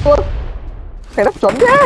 luôn. Cái đắp chuẩn thế.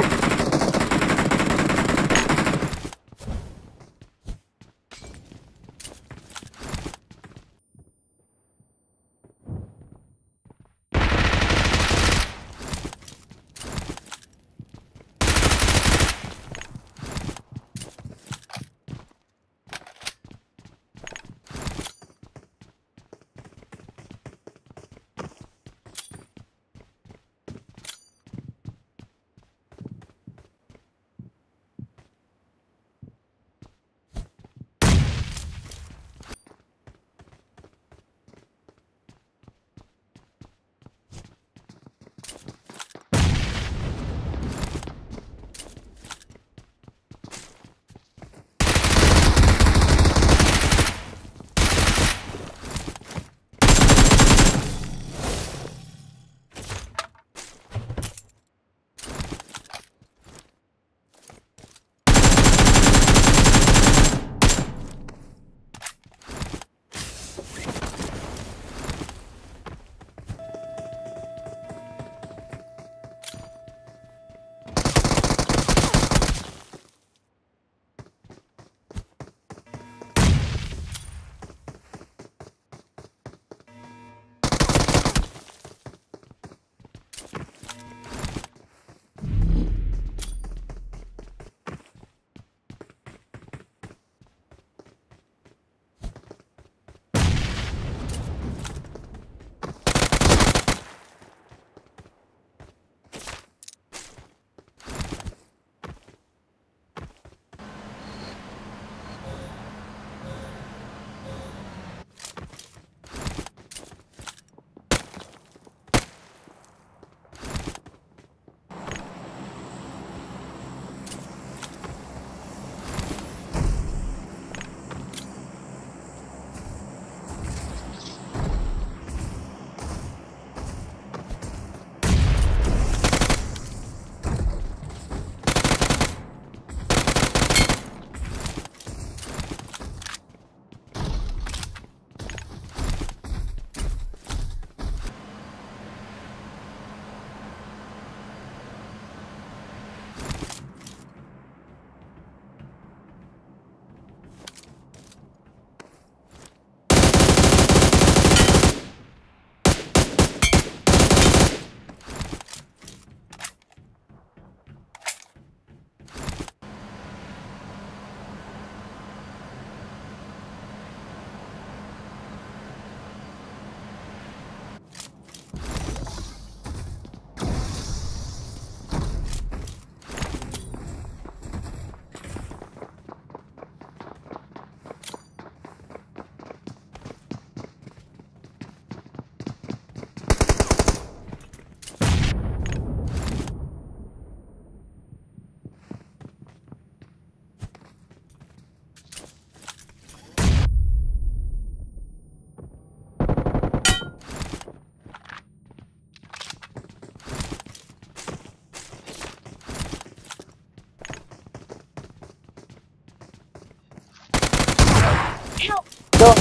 Được.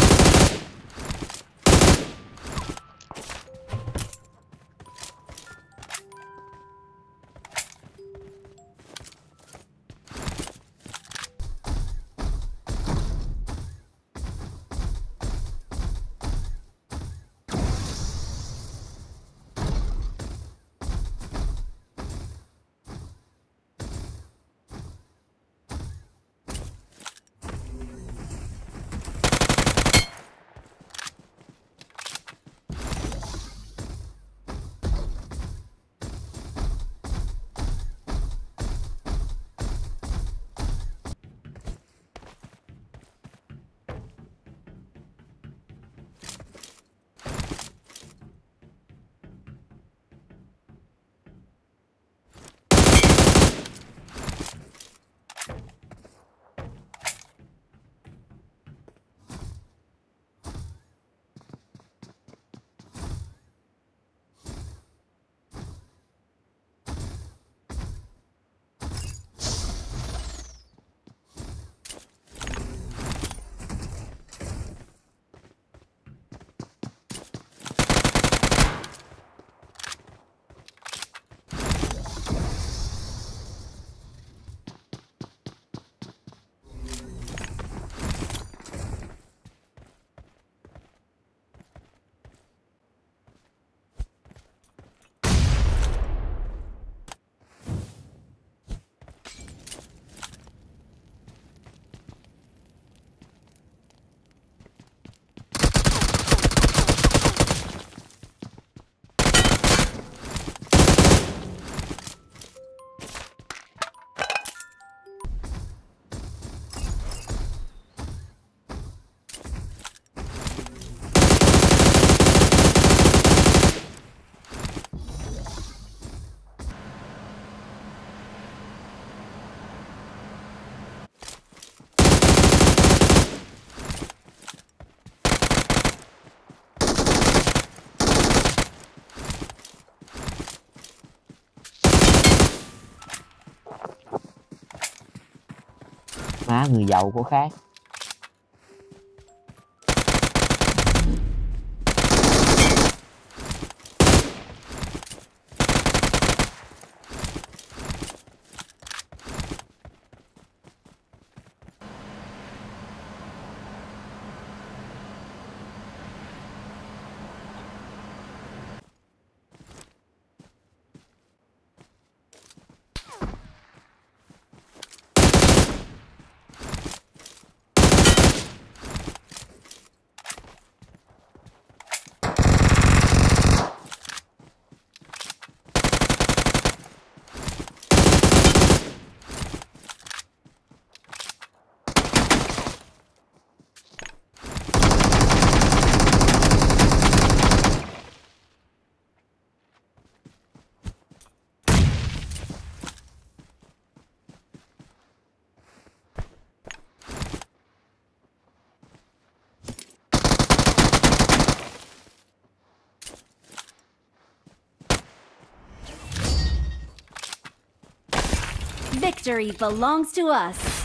Má người giàu có khác. Victory belongs to us.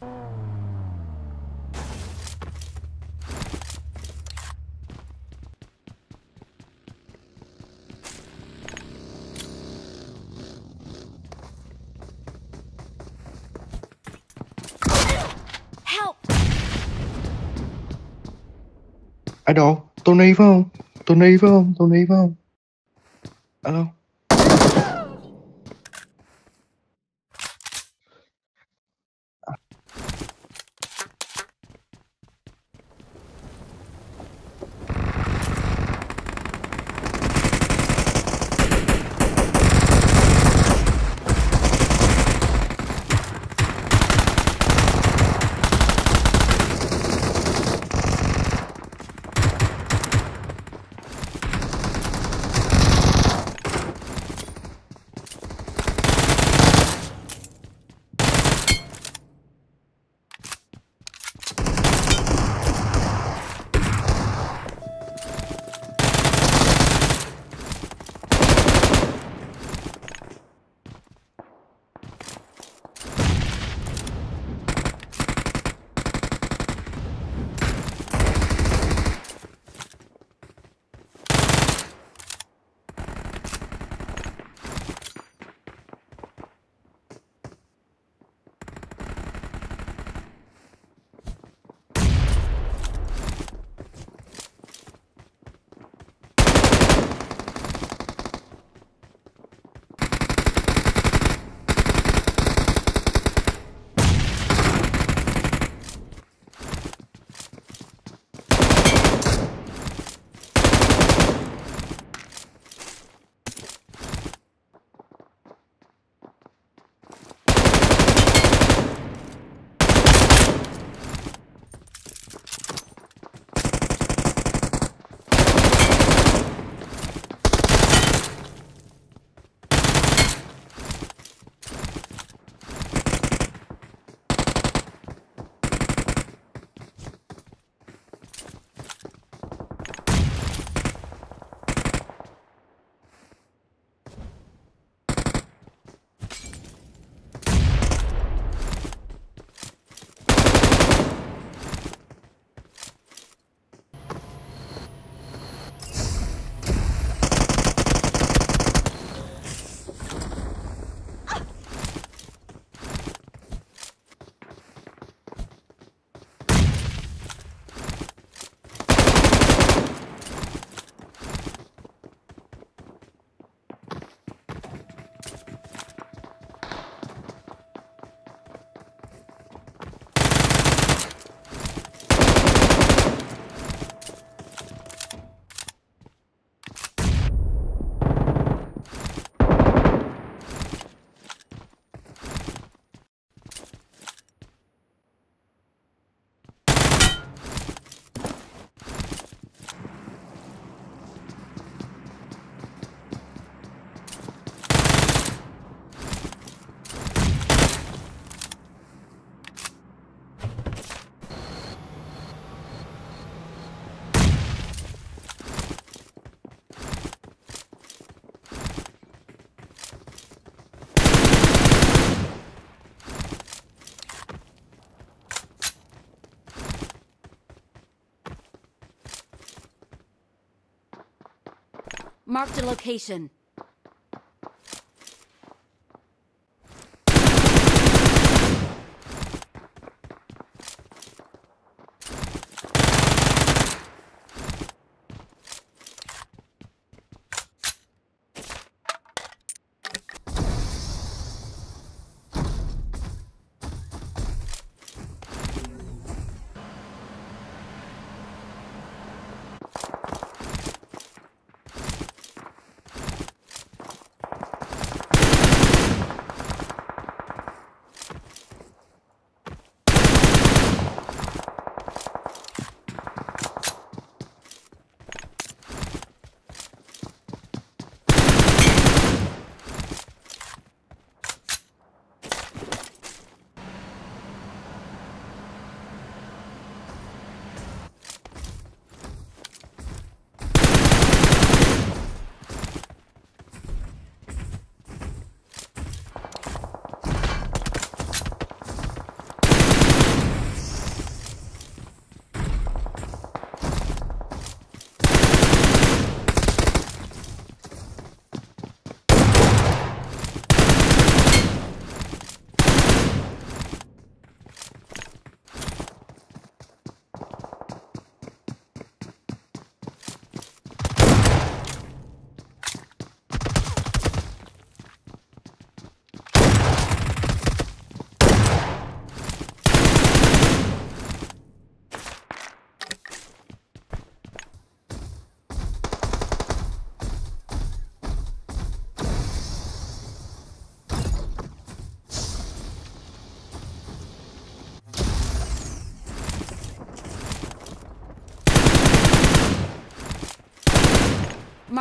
Help! Ở đâu? Tony phải không? Tony phải không? Tony phải không? Alo. Marked a location.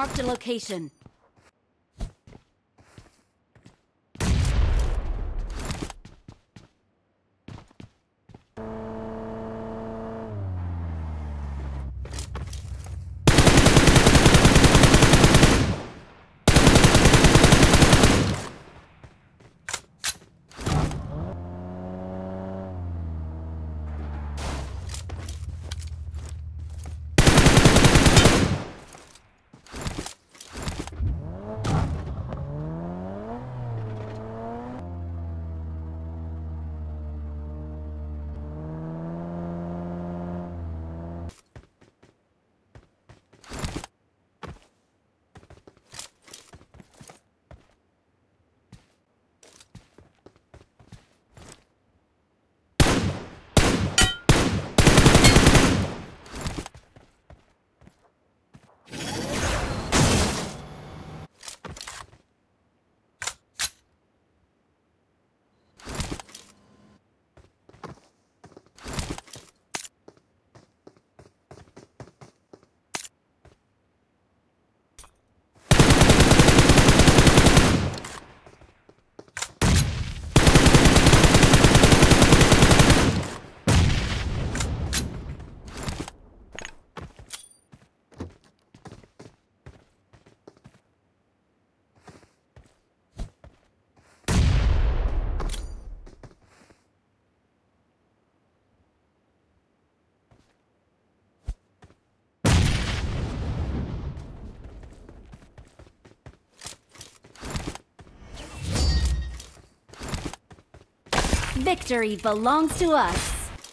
Marked a location. Victory belongs to us.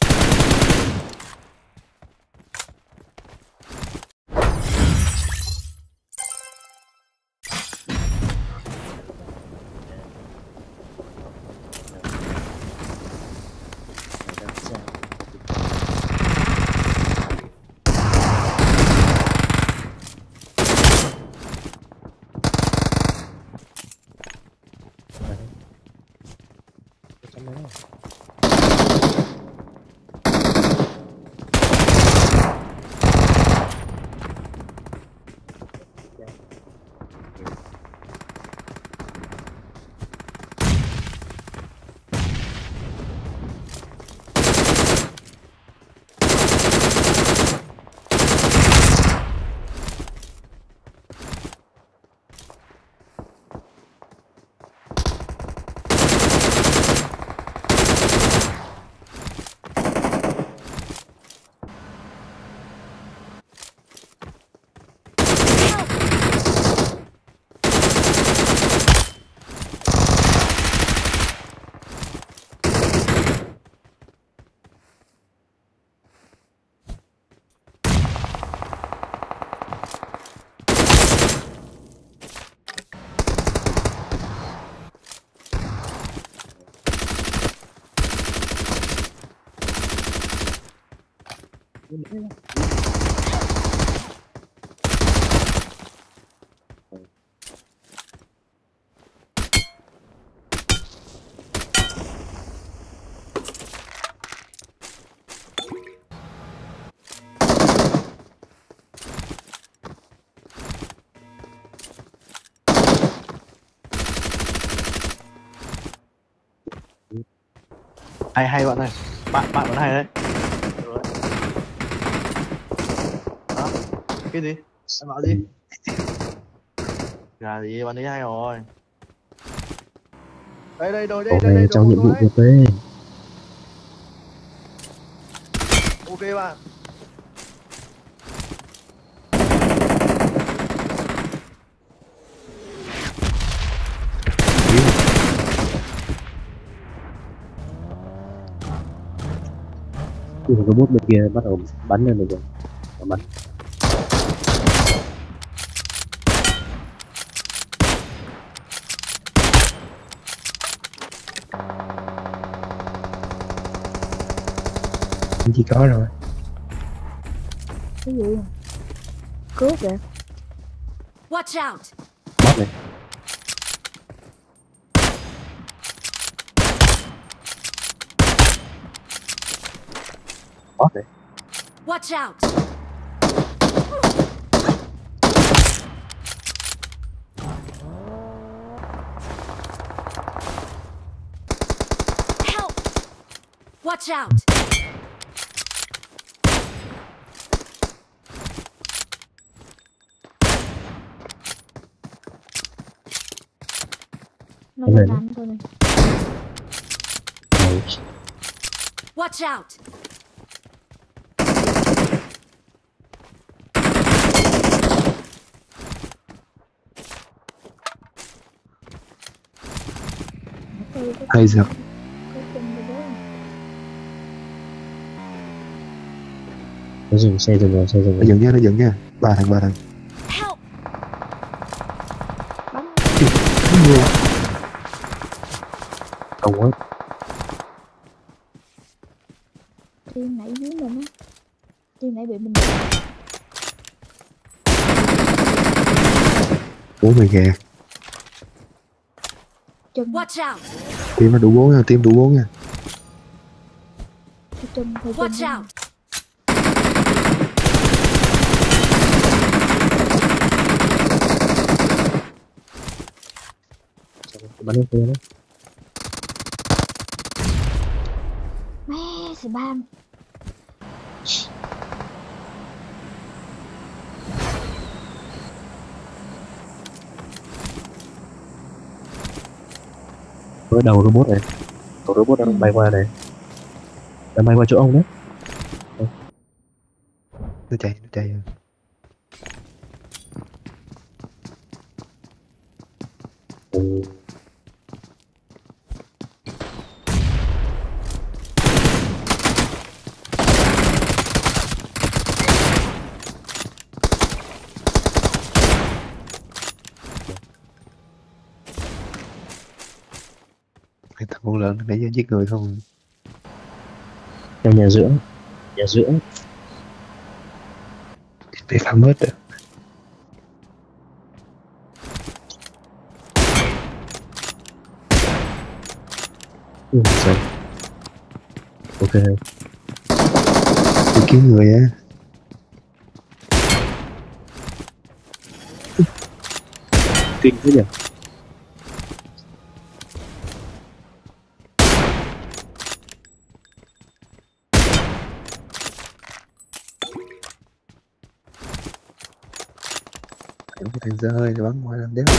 Hay hay bạn ơi, bạn bạn vẫn hay đấy. Đó, cái gì? Em bảo gì? Gà gì? Bạn ấy hay rồi. Đây đồ đây, Cậu đây về đồ trong một nhiệm vụ đấy. tiếp đấy. Ok bạn. Cái robot bên kia bắt đầu bắn lên rồi. Bắn. Chỉ có rồi. Cái gì? Cướp vậy? Watch out! Bot này. Bot này. Watch out! Watch out! Nó Cái lên này đánh tôi này. này Watch out! Tôi có Hay giờ. có chân rồi bố. nó dừng xe dừng rồi, xe dừng Nó rồi. dừng nha, nó dừng nha. Ba thằng. Help! Bắn Nhiều. Không hết. team nãy dưới mình á. Team nãy bị mình Bố mày kìa. chân Watch out! Team nó đủ 4 nha, team đủ 4 nha. cái chân hơi chân. Watch out! Bắn lên kia đấy. Mẹ spam. Với đầu robot này, đầu robot đang bay qua này, đang bay qua chỗ ông đấy. Nó chạy. Ừ. Cái thằng con lợn nãy giờ giết người không. Trong nhà giữa Bị phạm hết rồi. sao ok Đi kiếm người á. kinh thế nhỉ. Những cái thằng dơ hơi thì bắn ngoài làm đéo.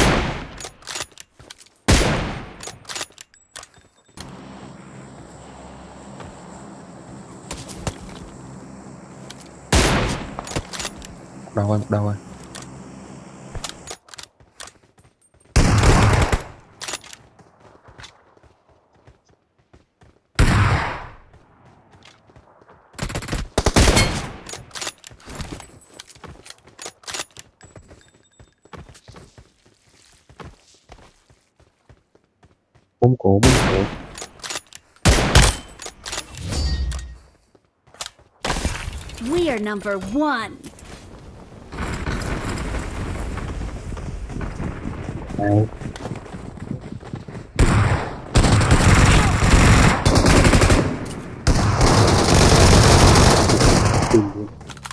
Một đầu rồi. Bông cổ. We are number one. Đấy. Kinh luôn.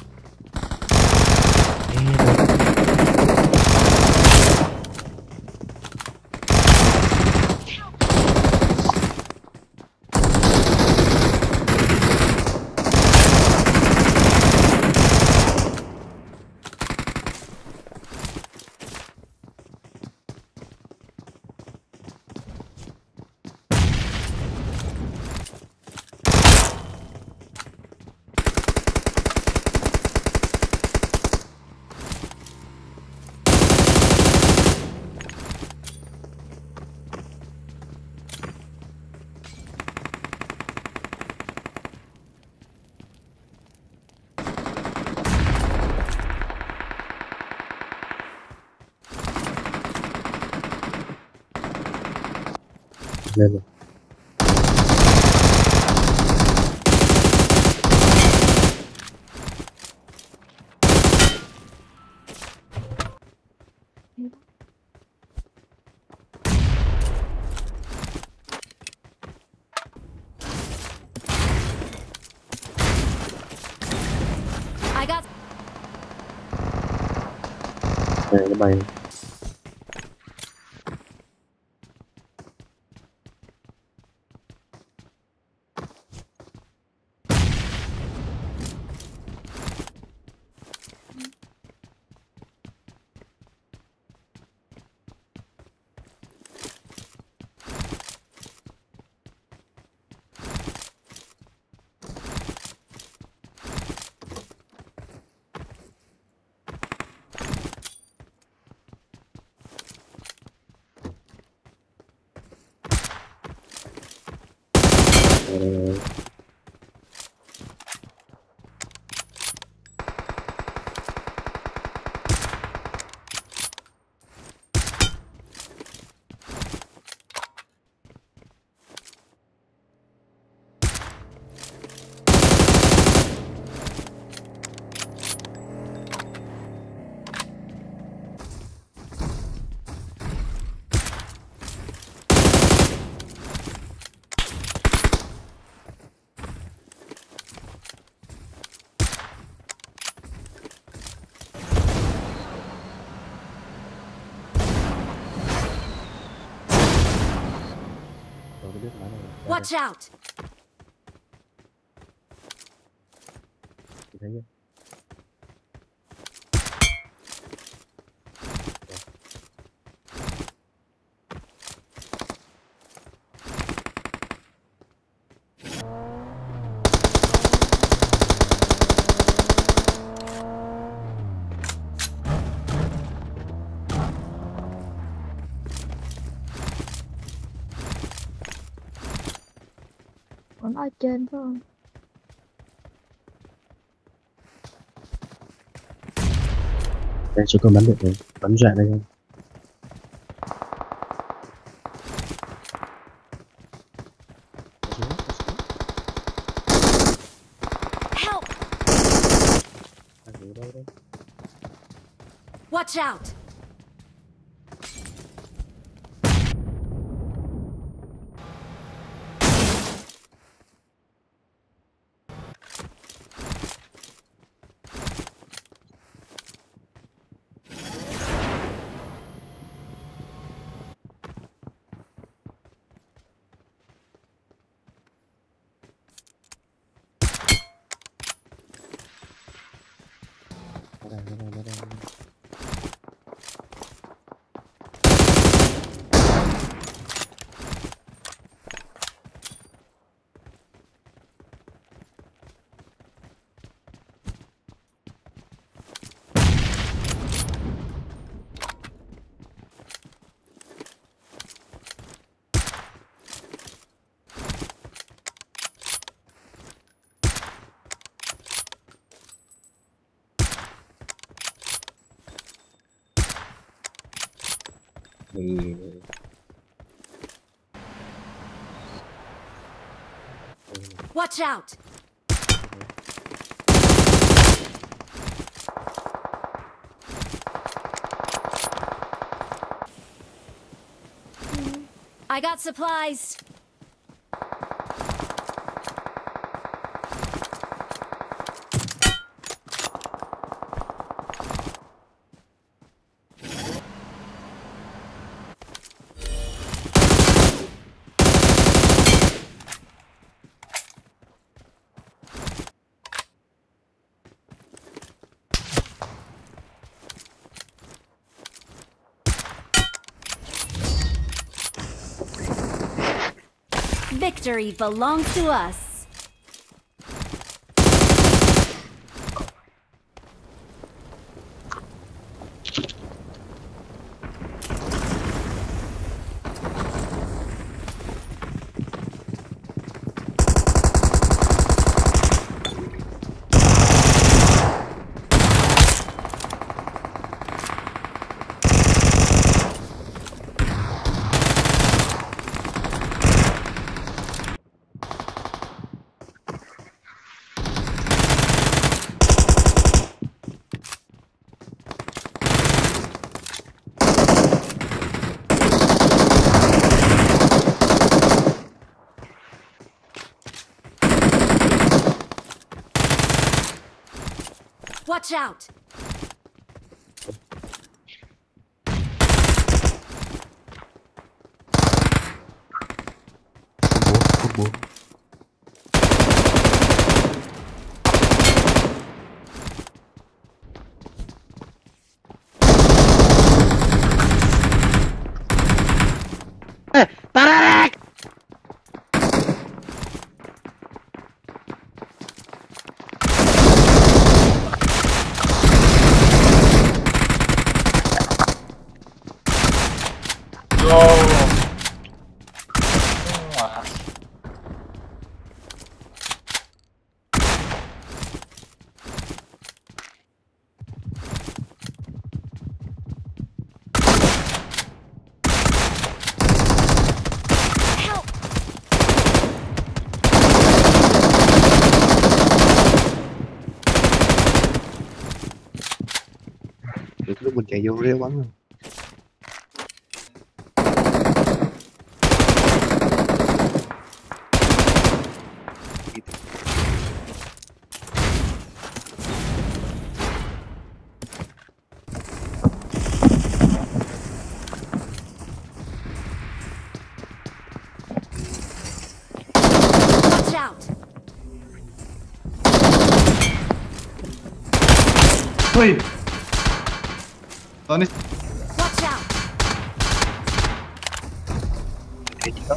Lên rồi. I got Này nó bay. Tôi biết nói này. Watch out! Chị thấy chưa? Còn ở trên phải không? Đây cho tôi bắn được rồi, bắn dọa đây không? Help! Ở đâu đây? Watch out! Ở đây. Thì Watch out! I got supplies. Victory belongs to us. Watch out! Bố. Help! Được lúc mình chạy vô réo bắn luôn. Ui. Tony. Watch out! Thì chỉ có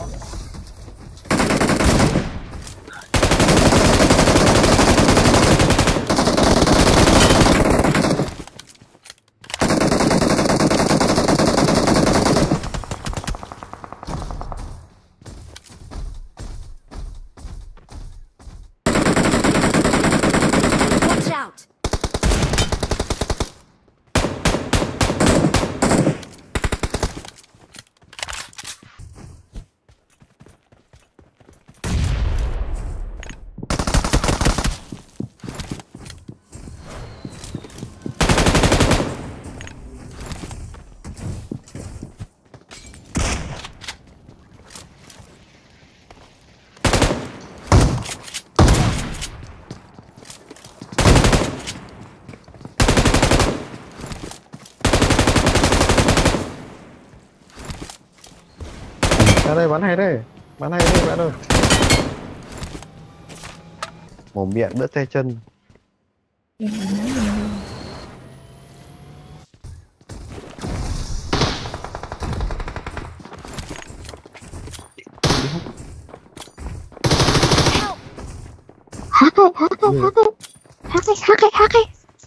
Watch out! Ra đây bắn hay đây, bắn hay đây bạn ơi. Mồm miệng đỡ tay chân. Em là nói gì đâu. Help! Hắc.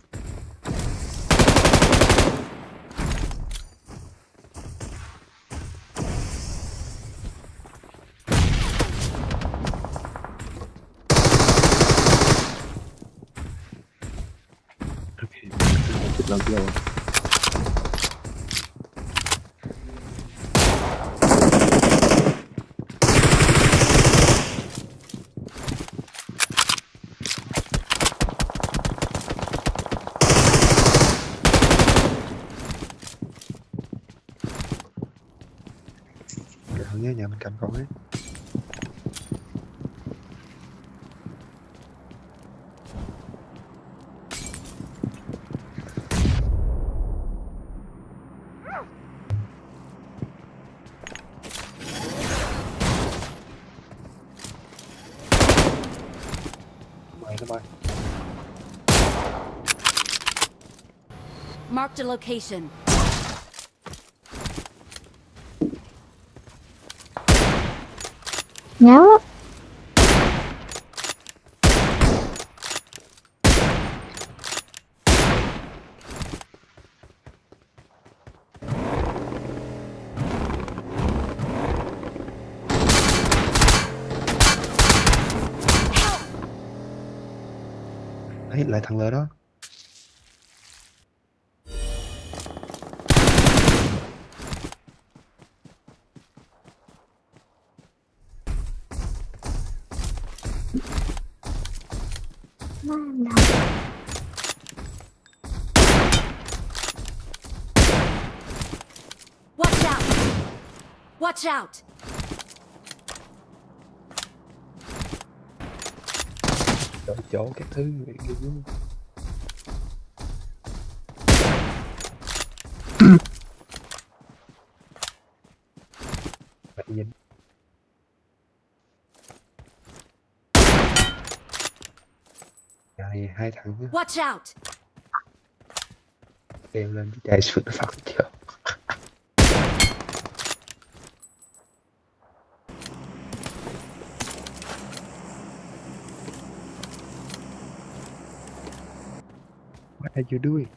chụp lần kia rồi. Đừng nhớ nhà mình cầm con ấy. Mày nó bay. Marked a location. Nháo lắm. Đấy, lại thằng lỡ đó. Nó làm đâu. Watch out! Watch out! Chọn chỗ các thứ ghê lắm. Bạn nhìn này hai thằng á, Watch out! kêu lên cái chạy xuống nó phạt chưa. What are you doing?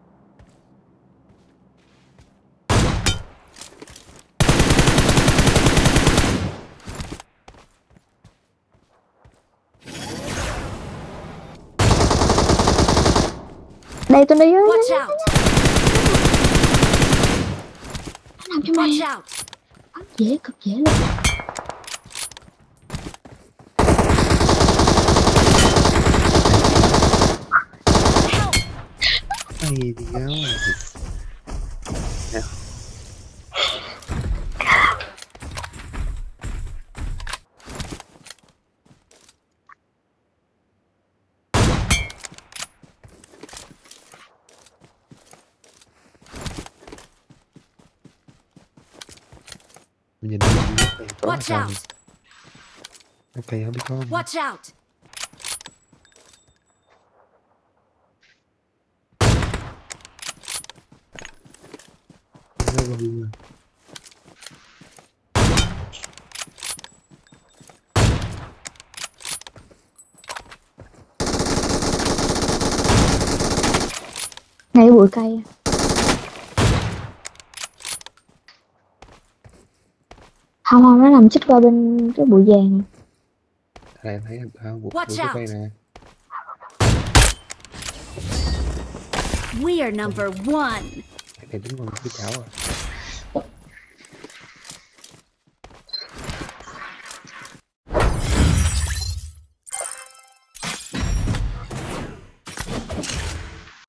Đây tôi đi ơi. Watch out! Nó làm cho mày. Watch out! Bắn dễ, cực dễ luôn. Help! Hay đi áo. Nhìn đi, có Watch thằng. out! Ok, không biết có không? Watch out! rồi. Ngay bụi cây. Không không, nó nằm chích qua bên cái bụi vàng. Đây em thấy vụ Watch cái out. cây nè. We are number one. Để tính con cái chảo à.